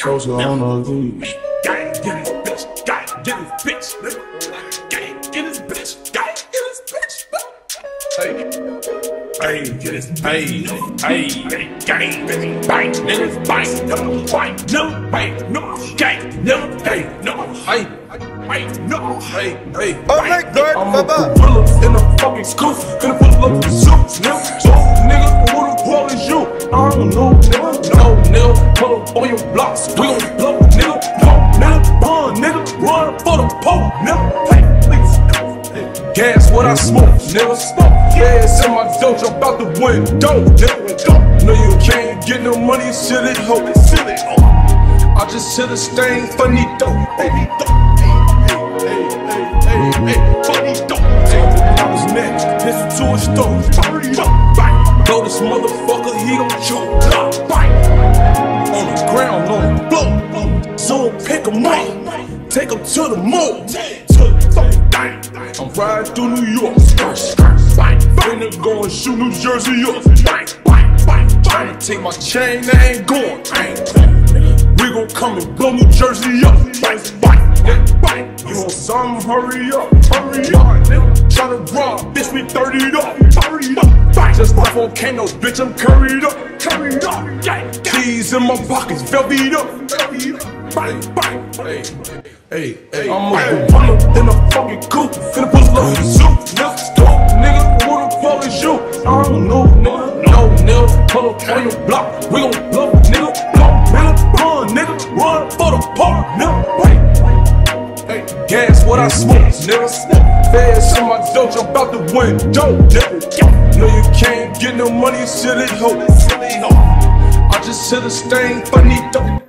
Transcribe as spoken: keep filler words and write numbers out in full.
Soldier on the leash. Gang, get his bitch. Gang, get his bitch. Nigga. Gang, get his bitch. Gang, get his bitch. Hey, hey, get his hey, hey, hey, gang, bang, niggas, bang, no, bang, no, bang, no, gang, no, hey, no, hey, hey, no, hey, hey, Oh my God, I'm a Baba. gorilla in a fucking scoop, gonna pull up the suits, nigga. So, nigga, who the hell is you? I don't know, nigga, no, nigga. Pull up on your blocks, we gon' blow, nigga. Go, nigga, run, nigga, run for the pole, nigga. Hey, please, gas what I smoke, nigga. Smoke, gas in my dope, jump out the window, nigga. No, you can't get no money, silly hoe, silly hoe. I just hit a stain, funny dope, funny dope. Hey, hey, hey, hey, funny dope. I was next, pistol to a stove, hurry up, bang. Blow this motherfucker, he gon' choke, nah, bang. On the ground, on the floor, so pick him up, take him to the moon, to the fucking thing. I'm riding through New York, skirt, skirt, bang. Finna go and shoot New Jersey up, bang, bang, bang. Tryna take my chain, I ain't going, I ain't going. We gon' come and blow New Jersey up, bang, bang, bang. You want some? Hurry up, hurry up. Tryna rob, bitch, we thirty up, hurry up, bang. Just like volcanoes, bitch, I'm curried up, curried up, gang. Keys in my pockets, velvet up, velvet up, bang, bang. Hey, hey, hey, I'm a gorilla in a fucking coop, finna pull up the suit, nigga. Nigga, who the fuck is you? I don't know, nigga, no, nigga. Pull up on your block, we gon' blow, nigga, blow, nigga, run, nigga, run for the park, nigga, hey. Hey, gas what I smoke, nigga. Fast in my dope, jump out the window, nigga. No, you can't get no money, silly hoe, silly hoe. I just hit a stain, funny dope.